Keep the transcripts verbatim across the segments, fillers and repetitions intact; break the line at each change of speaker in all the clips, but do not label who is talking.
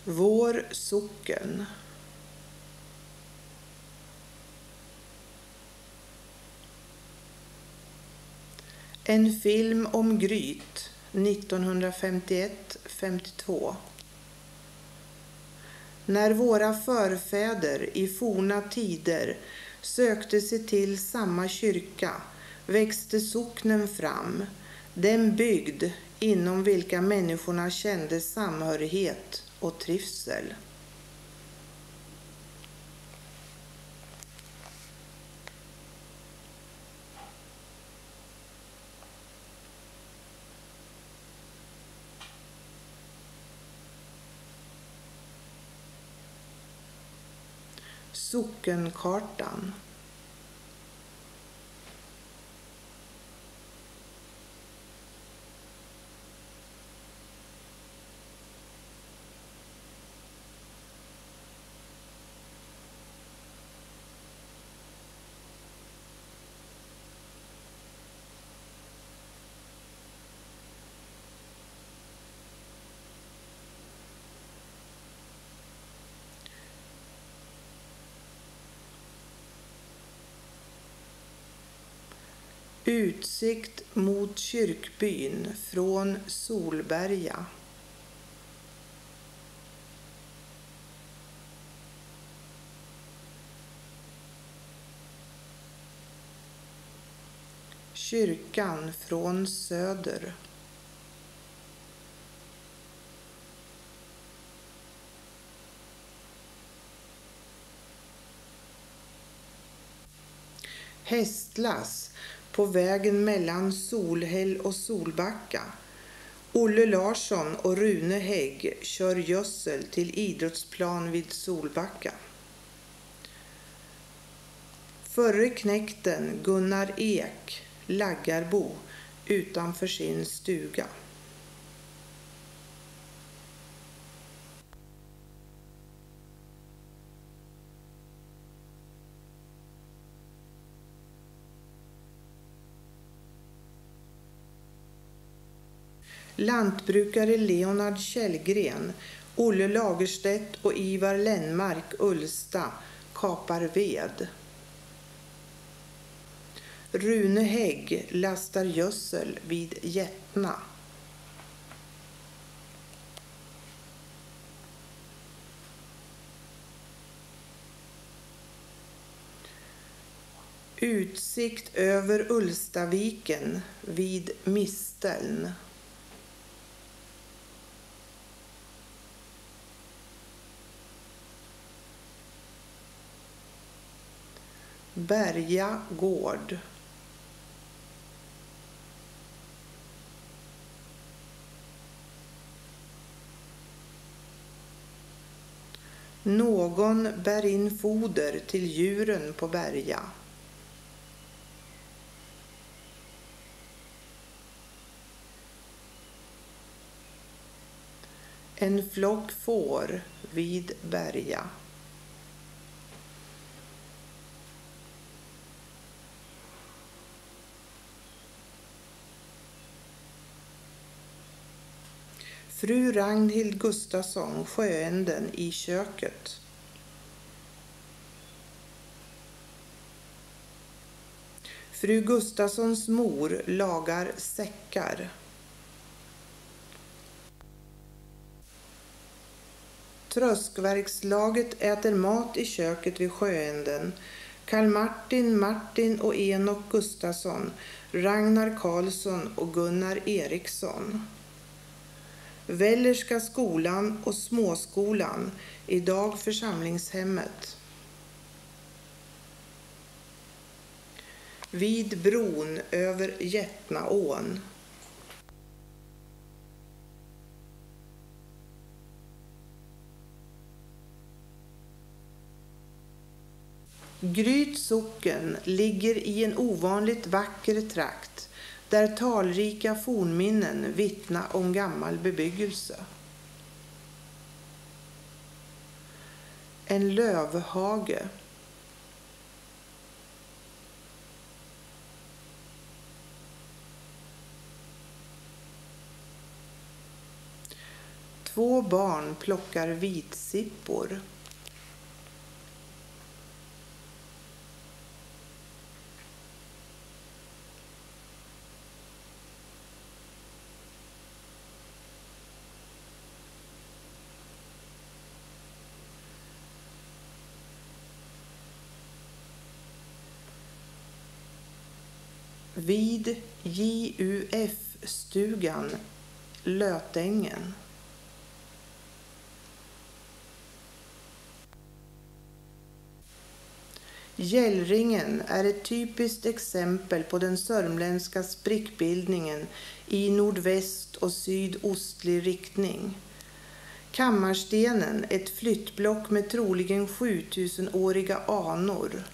Vår socken. En film om Gryt nittonhundrafemtioett femtiotvå. När våra förfäder i forna tider sökte sig till samma kyrka växte socknen fram, den bygd inom vilka människorna kände samhörighet och trivsel. Sockenkartan. Utsikt mot kyrkbyn från Solberga. Kyrkan från söder. Hästlass på vägen mellan Solhäll och Solbacka. Olle Larsson och Rune Hägg kör gödsel till idrottsplan vid Solbacka. Förre knäkten Gunnar Ek, Laggarbo, utanför sin stuga. Lantbrukare Leonard Källgren, Olle Lagerstedt och Ivar Lennmark Ulsta kapar ved. Rune Hägg lastar gödsel vid Jättna. Utsikt över Ulstaviken vid Misteln. Berga gård. Någon bär in foder till djuren på Berga. En flock får vid Berga. Fru Ragnhild Gustafsson, sjöänden i köket. Fru Gustafssons mor lagar säckar. Tröskverkslaget äter mat i köket vid sjöänden. Karl Martin, Martin och Enok Gustafsson, Ragnar Karlsson och Gunnar Eriksson. Vällerska skolan och småskolan, idag församlingshemmet. Vid bron över Jättnaån. Gryts socken ligger i en ovanligt vacker trakt där talrika fornminnen vittna om gammal bebyggelse. En lövhage. Två barn plockar vitsippor. Vid J U F-stugan Lötängen. Gällringen är ett typiskt exempel på den sörmländska sprickbildningen i nordväst och sydostlig riktning. Kammarstenen, ett flyttblock med troligen sjutusenåriga anor.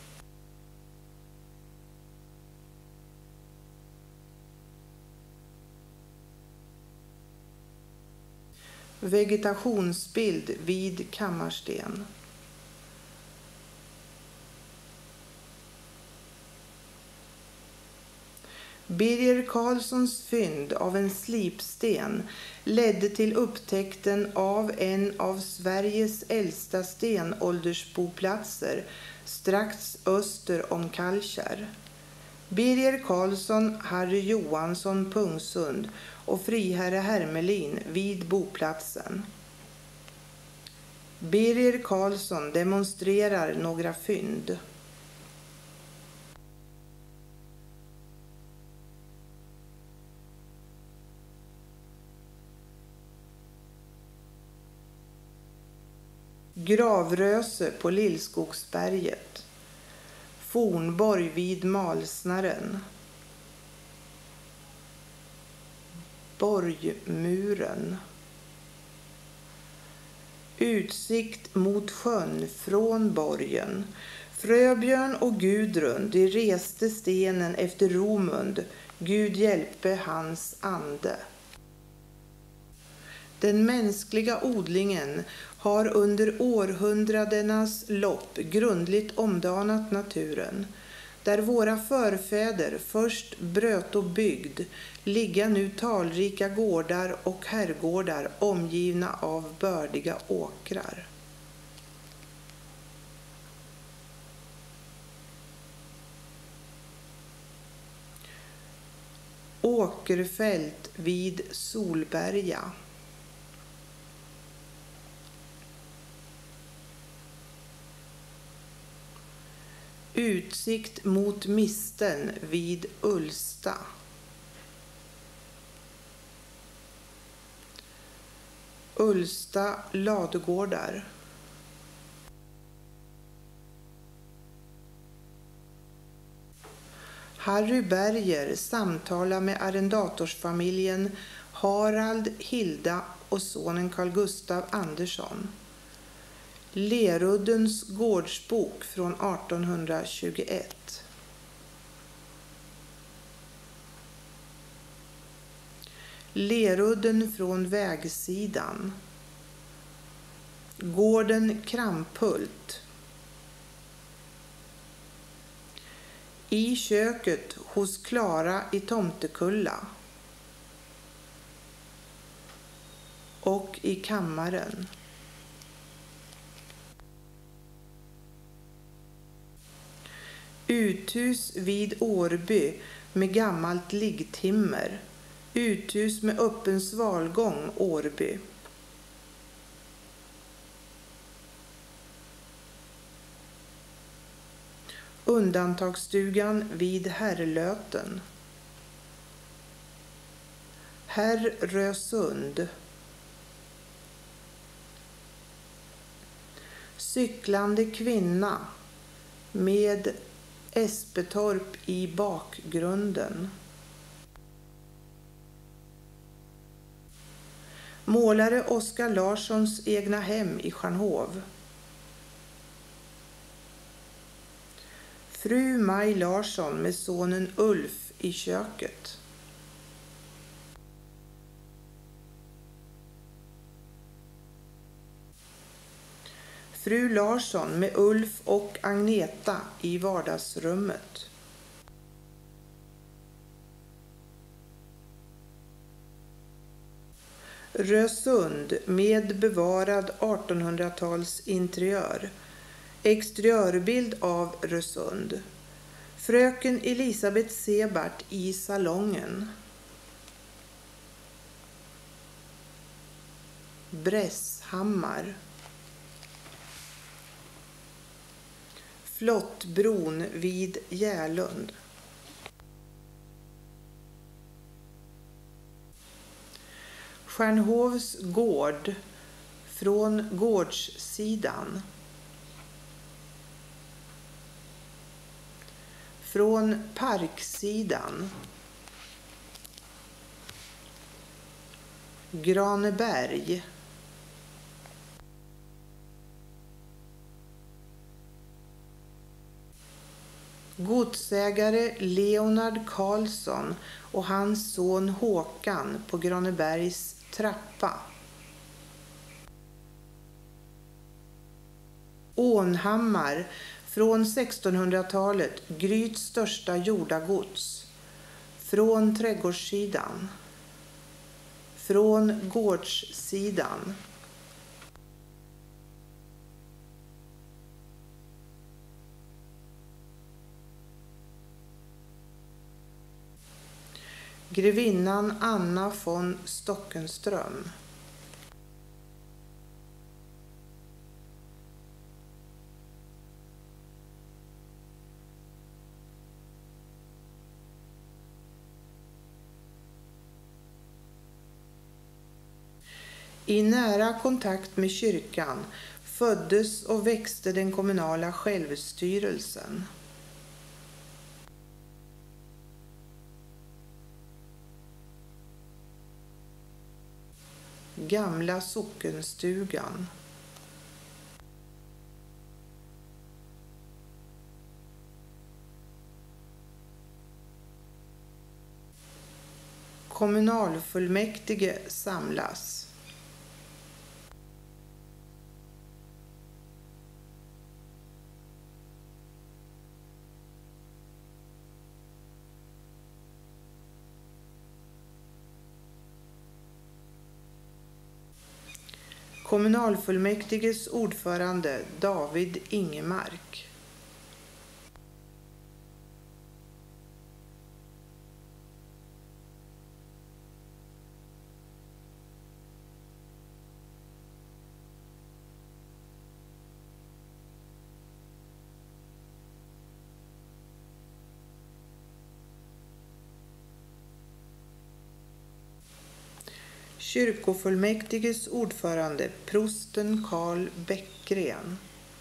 Vegetationsbild vid Kammarsten. Birger Karlssons fynd av en slipsten ledde till upptäckten av en av Sveriges äldsta stenåldersboplatser strax öster om Kallkärr. Birger Karlsson, Harry Johansson Pungsund och friherre Hermelin vid boplatsen. Birger Karlsson demonstrerar några fynd. Gravröse på Lillskogsberget. Fornborg vid Malsnaren. Borgmuren. Utsikt mot sjön från borgen. Fröbjörn och Gudrun, de reste stenen efter Romund. Gud hjälpe hans ande. Den mänskliga odlingen har under århundradenas lopp grundligt omdanat naturen. Där våra förfäder först bröt och byggd, ligga nu talrika gårdar och herrgårdar omgivna av bördiga åkrar. Åkerfält vid Solberga. Utsikt mot misten vid Ulsta. Ulsta ladugårdar. Harry Berger samtalar med arrendatorsfamiljen Harald, Hilda och sonen Carl Gustav Andersson. Leruddens gårdsbok från artonhundratjugoett. Lerudden från vägsidan. Gården Kramphult. I köket hos Klara i Tomtekulla. Och i kammaren. Uthus vid Årby med gammalt liggtimmer. Uthus med öppen svalgång Årby. Undantagsstugan vid Herrlöten. Herrösund. Cyklande kvinna med Espetorp i bakgrunden. Målare Oskar Larssons egna hem i Stjärnhov. Fru Maj Larsson med sonen Ulf i köket. Fru Larsson med Ulf och Agneta i vardagsrummet. Rösund med bevarad artonhundratals interiör. Exteriörbild av Rösund. Fröken Elisabeth Sebart i salongen. Brässhammar. Flottbron vid Järlund. Stjärnhovs gård från gårdssidan. Från parksidan. Graneberg. Godsägare Leonard Karlsson och hans son Håkan på Granebergs trappa. Ånhammar från sextonhundratalet, Gryts största jordagods. Från trädgårdssidan. Från gårdssidan. Grevinnan Anna von Stockenström. I nära kontakt med kyrkan föddes och växte den kommunala självstyrelsen. Gamla sockenstugan. Kommunalfullmäktige samlas. Kommunalfullmäktiges ordförande David Ingemark. Kyrkofullmäktiges ordförande prosten Carl Bäckgren.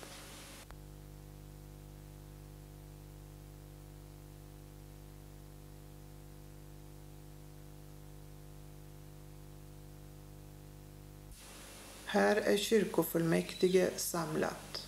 Här är kyrkofullmäktige samlat.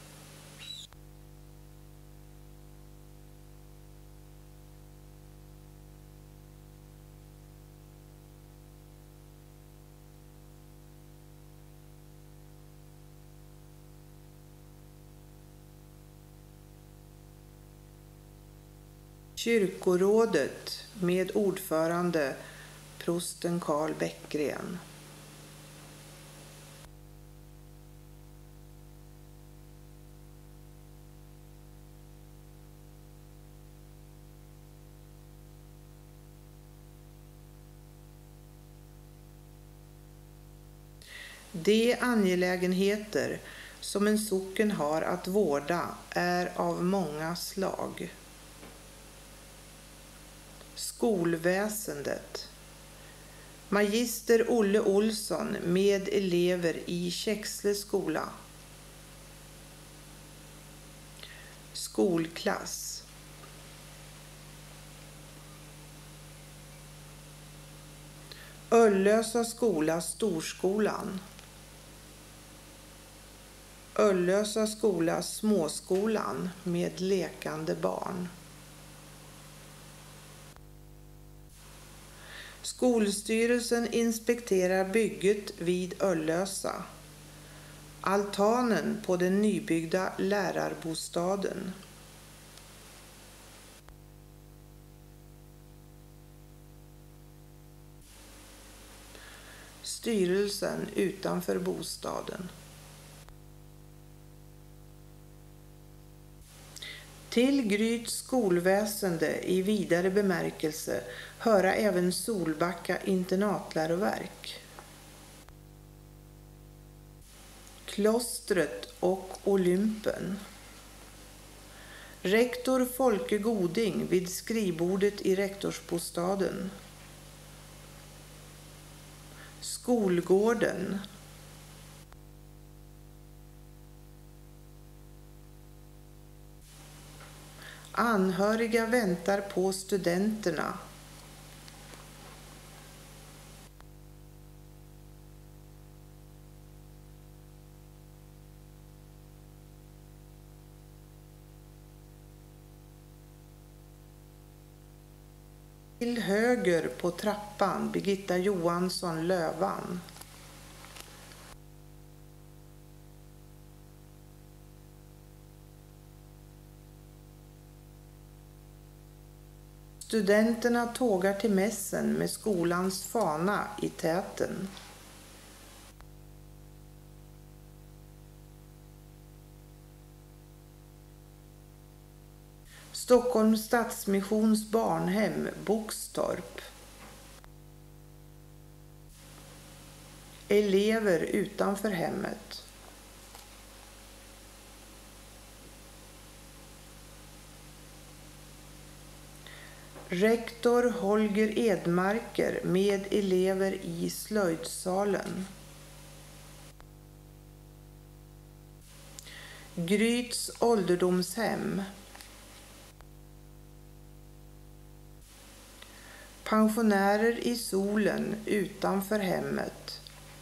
Kyrkorådet med ordförande prosten Carl Bäckgren. De angelägenheter som en socken har att vårda är av många slag. Skolväsendet. Magister Olle Olsson med elever i Käxle skola. Skolklass. Öllösa skola, Storskolan. Öllösa skola, Småskolan med lekande barn. Skolstyrelsen inspekterar bygget vid Öllösa. Altanen på den nybyggda lärarbostaden. styrelsen utanför bostaden. Till Gryts skolväsende i vidare bemärkelse höra även Solbacka internatläroverk. Klostret och Olympen. Rektor Folke Goding vid skrivbordet i rektorsbostaden. Skolgården. Anhöriga väntar på studenterna. Till höger på trappan Birgitta Johansson Lövan. Studenterna tågar till mässen med skolans fana i täten. Stockholms Stadsmissions barnhem Boxtorp. Elever utanför hemmet. Rektor Holger Edmarker med elever i slöjdsalen. Gryts ålderdomshem. Pensionärer i solen utanför hemmet.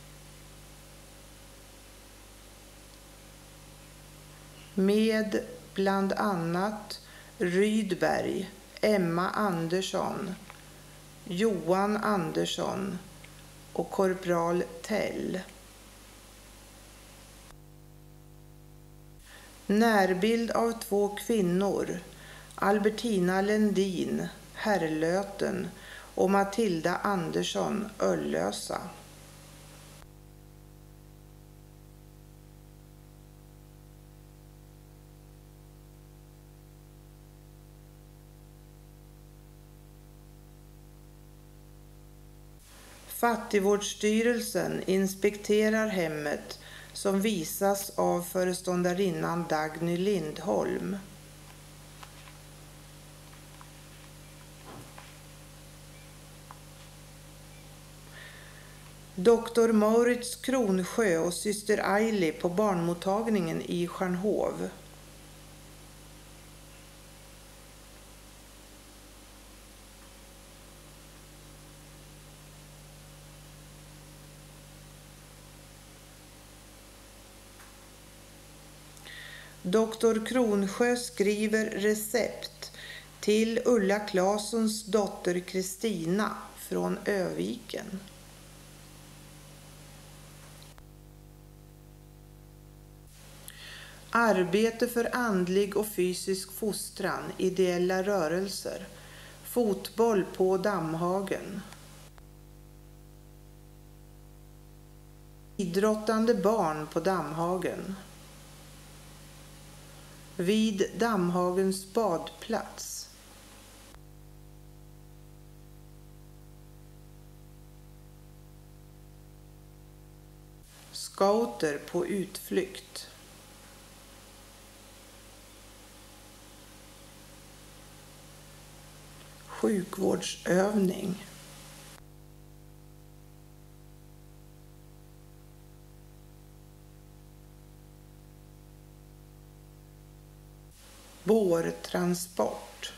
Med bland annat Rydberg, Emma Andersson, Johan Andersson och korpral Tell. Närbild av två kvinnor, Albertina Lendin, Herrlöten och Matilda Andersson, Öllösa. Fattigvårdsstyrelsen inspekterar hemmet som visas av föreståndarinnan Dagny Lindholm. doktor Maurits Kronsjö och syster Aili på barnmottagningen i Stjärnhov. doktor Kronsjö skriver recept till Ulla Claessons dotter Kristina från Öviken. Arbete för andlig och fysisk fostran, ideella rörelser, fotboll på Dammhagen. Idrottande barn på Dammhagen. Vid Dammhagens badplats. Scouter på utflykt. Sjukvårdsövning. Bårtransport.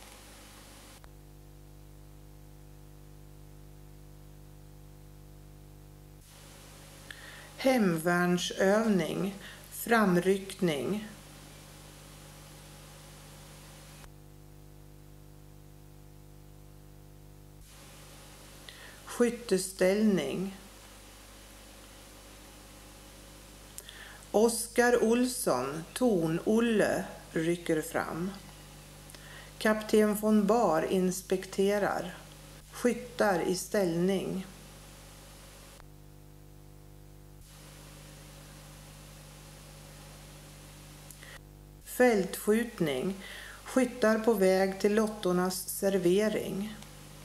Hemvärnsövning, framryckning. Skytteställning. Oskar Olsson, Torn-Olle, rycker fram. Kapten von Bar inspekterar. Skyttar i ställning. Fältskjutning. Skyttar på väg till lottornas servering.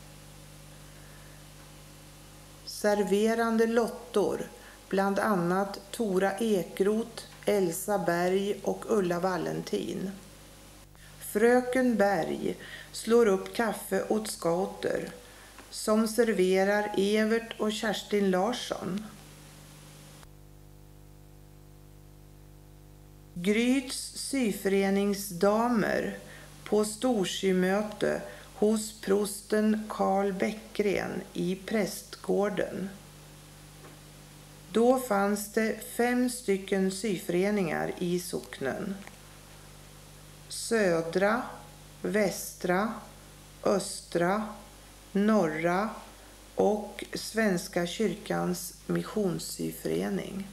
Serverande lottor, bland annat Tora Ekroth, Elsa Berg och Ulla Valentin. Fröken Berg slår upp kaffe åt scouter som serverar Evert och Kerstin Larsson. Gryts syföreningsdamer på storsymöte hos prosten Karl Bäckgren i prästgården. Då fanns det fem stycken syföreningar i socknen. Södra, västra, östra, norra och Svenska kyrkans missionssyförening.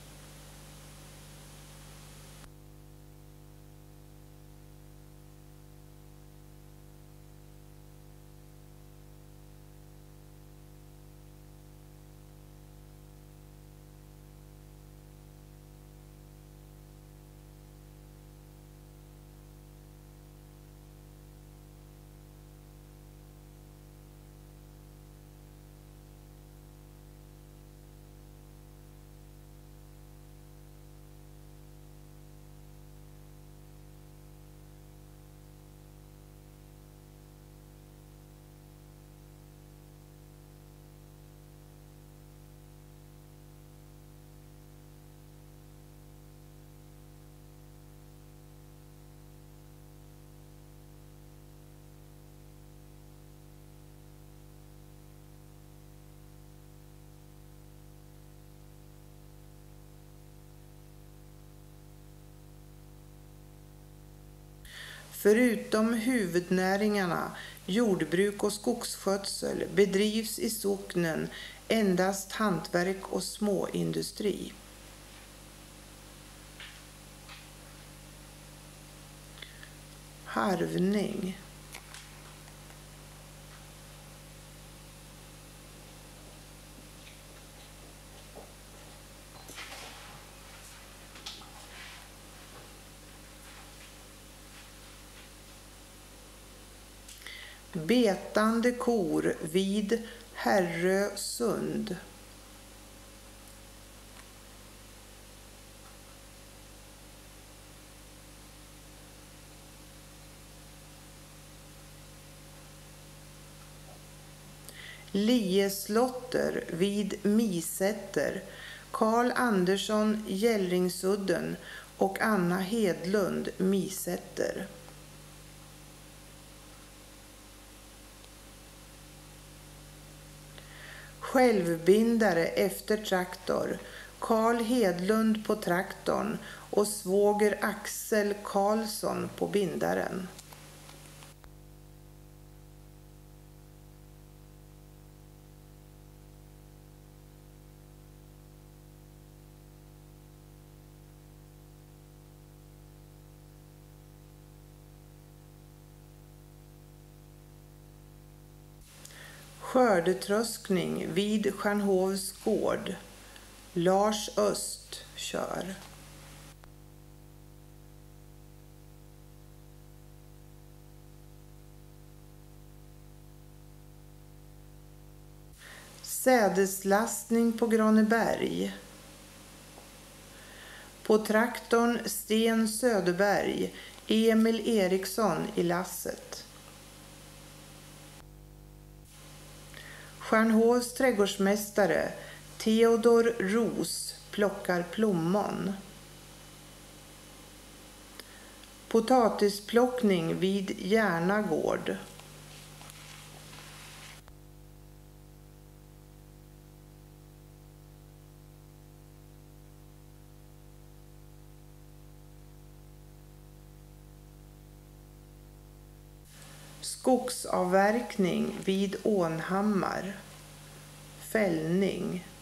Förutom huvudnäringarna jordbruk och skogsskötsel bedrivs i socknen endast hantverk och småindustri. Harvning. Betande kor vid Herrösund. Lieslotter vid Misätter, Karl Andersson Gällringsudden och Anna Hedlund Misätter. Självbindare efter traktor, Karl Hedlund på traktorn och svåger Axel Karlsson på bindaren. Skördetröskning vid Stjärnhovs gård. Lars Öst kör. Sädeslastning på Graneberg. På traktorn Sten Söderberg, Emil Eriksson i lasset. Stjärnhovs trädgårdsmästare Theodor Ros plockar plommon. Potatisplockning vid Järna gård. Skogsavverkning vid Ånhammar. Fällning.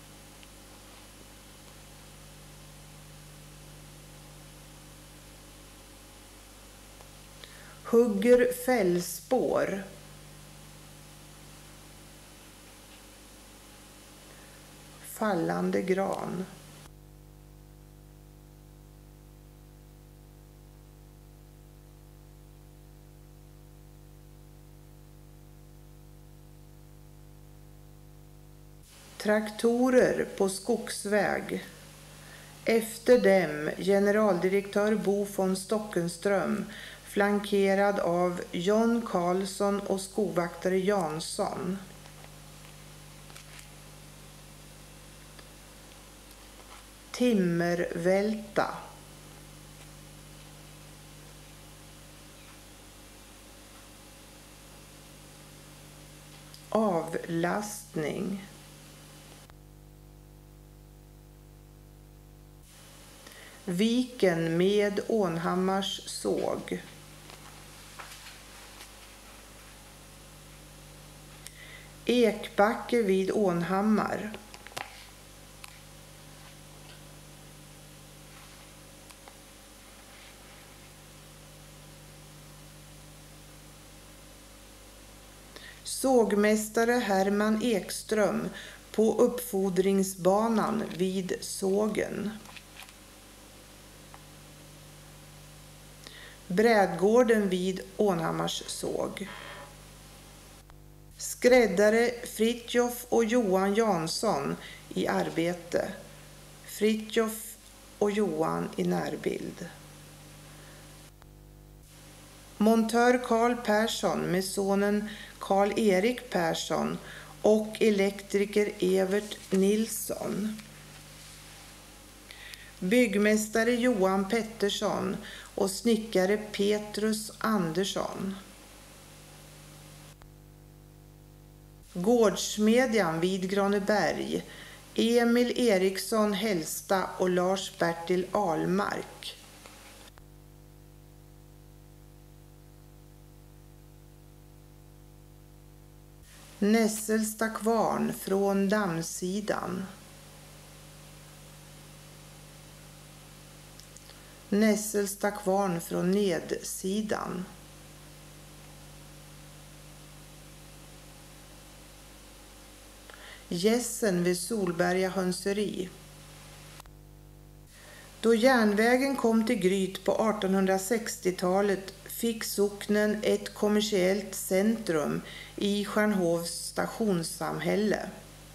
Hugger fällspår. Fallande gran. Traktorer på skogsväg. Efter dem generaldirektör Bo von Stockenström, flankerad av John Karlsson och skovaktare Jansson. Timmervälta. Avlastning. Viken med Ånhammars såg. Ekbacke vid Ånhammar. Sågmästare Herman Ekström på uppfodringsbanan vid sågen. Brädgården vid Ånhammars såg. Skräddare Fritjof och Johan Jansson i arbete. Fritjof och Johan i närbild. Montör Karl Persson med sonen Karl-Erik Persson och elektriker Evert Nilsson. Byggmästare Johan Pettersson och snickare Petrus Andersson. Gårdsmedjan vid Graneberg, Emil Eriksson Hellsta och Lars-Bertil Ahlmark. Nässelsta kvarn från dammsidan. Nässelsta kvarn från nedsidan. Gässen vid Solberga hönseri. Då järnvägen kom till Gryt på artonhundrasextiotalet fick socknen ett kommersiellt centrum i Stjärnhovs stationssamhälle.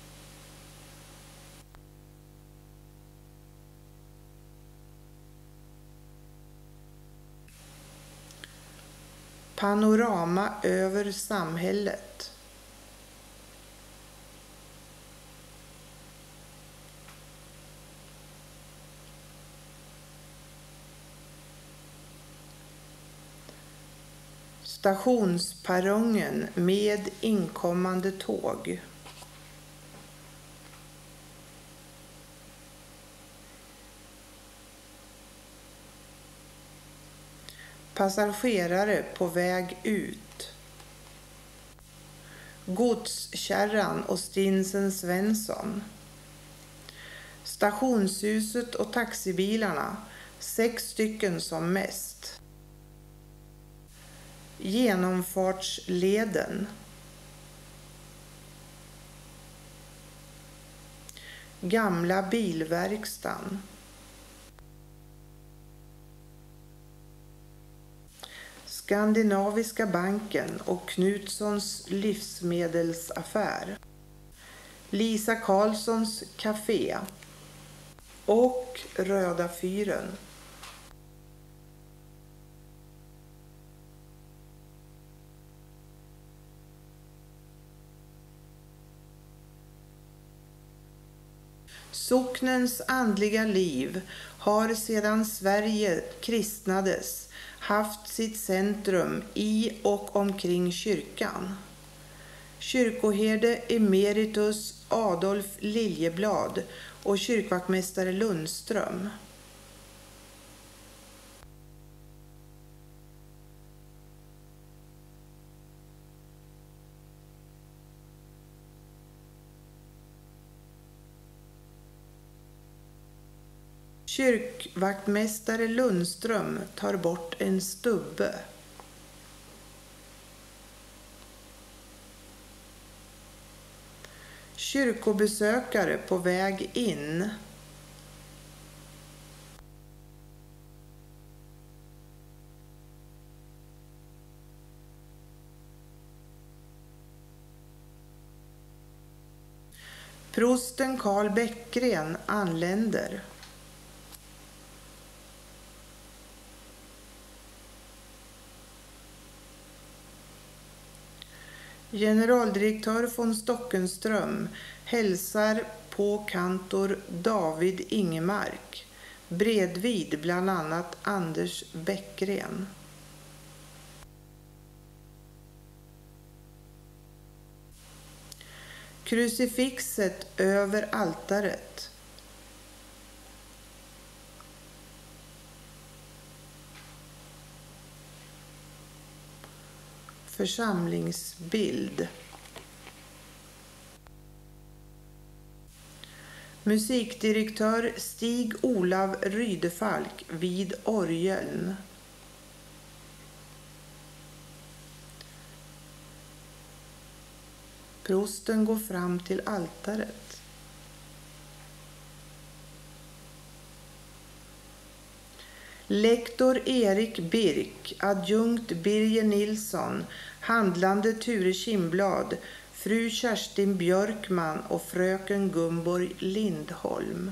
Panorama över samhället. Stationsperrongen med inkommande tåg. Passagerare på väg ut. Godskärran och Stinsen Svensson. Stationshuset och taxibilarna, sex stycken som mest. Genomfartsleden. Gamla bilverkstan. Skandinaviska banken och Knutssons livsmedelsaffär. Lisa Karlssons café och Röda fyren. Socknens andliga liv har sedan Sverige kristnades haft sitt centrum i och omkring kyrkan. Kyrkoherde emeritus Adolf Liljeblad och kyrkvaktmästare Lundström. Kyrkvaktmästare Lundström tar bort en stubbe. Kyrkobesökare på väg in. Prosten Karl Bäckgren anländer. Generaldirektör von Stockenström hälsar på kantor David Ingemark, bredvid bland annat Anders Bäckgren. Krucifixet över altaret. Församlingsbild. Musikdirektör Stig-Olav Rydefalk vid orgeln. Prosten går fram till altaret. Lektor Erik Birk, adjunkt Birger Nilsson, handlande Ture Kimblad, fru Kerstin Björkman och fröken Gumborg Lindholm.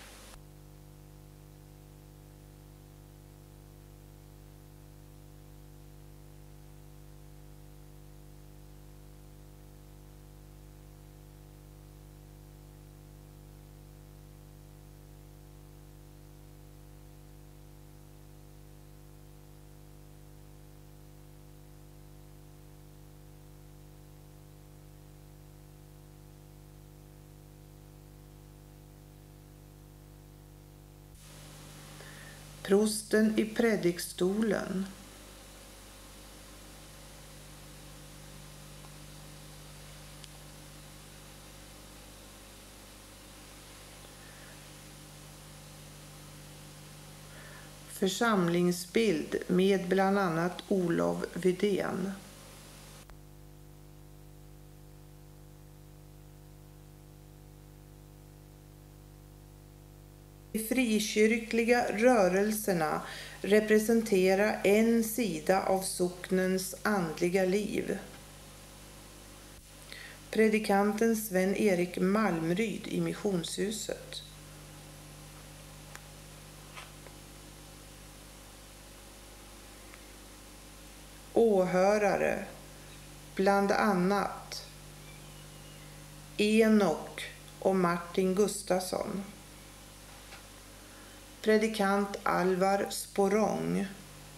Prosten i predikstolen. Församlingsbild med bland annat Olof Widén. De frikyrkliga rörelserna representerar en sida av socknens andliga liv. Predikanten Sven-Erik Malmryd i missionshuset. Åhörare, bland annat Enok och Martin Gustafsson. Predikant Alvar Sporrong.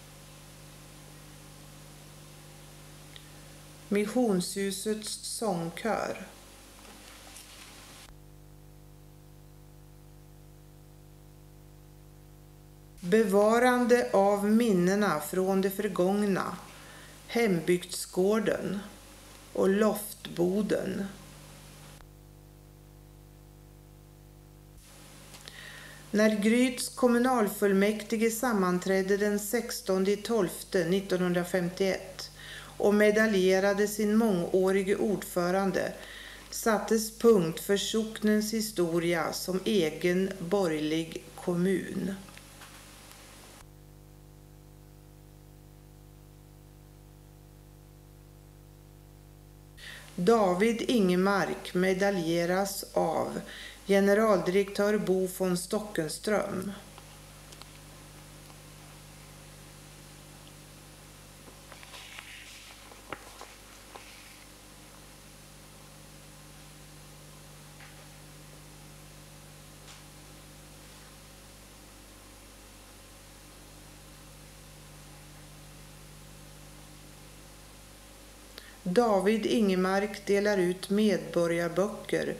Missionshusets sångkör. Bevarande av minnena från det förgångna. Hembygdsgården och loftboden. När Gryts kommunalfullmäktige sammanträdde den sextonde december nittonhundrafemtioett och medaljerade sin mångårige ordförande sattes punkt för socknens historia som egen borgerlig kommun. David Ingemark medaljeras av generaldirektör Bo von Stockenström. David Ingemark delar ut medborgarböcker.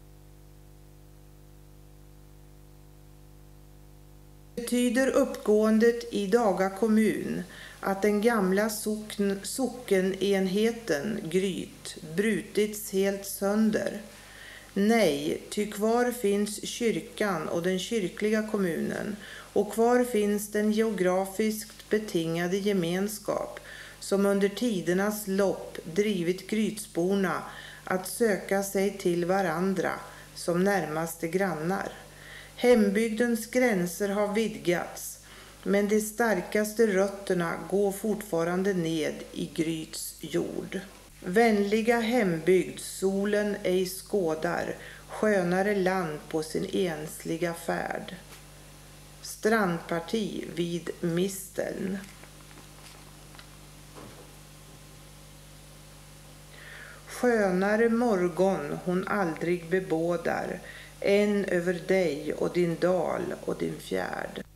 Betyder uppgåendet i Daga kommun att den gamla sockn, sockenenheten Gryt brutits helt sönder? Nej, ty kvar finns kyrkan och den kyrkliga kommunen, och kvar finns den geografiskt betingade gemenskap som under tidernas lopp drivit grytsborna att söka sig till varandra som närmaste grannar. Hembygdens gränser har vidgats, men de starkaste rötterna går fortfarande ned i Gryts jord. Vänliga hembygd solen ej skådar skönare land på sin ensliga färd. Strandparti vid Misteln. Skönare morgon hon aldrig bebådar än över dig och din dal och din fjärd.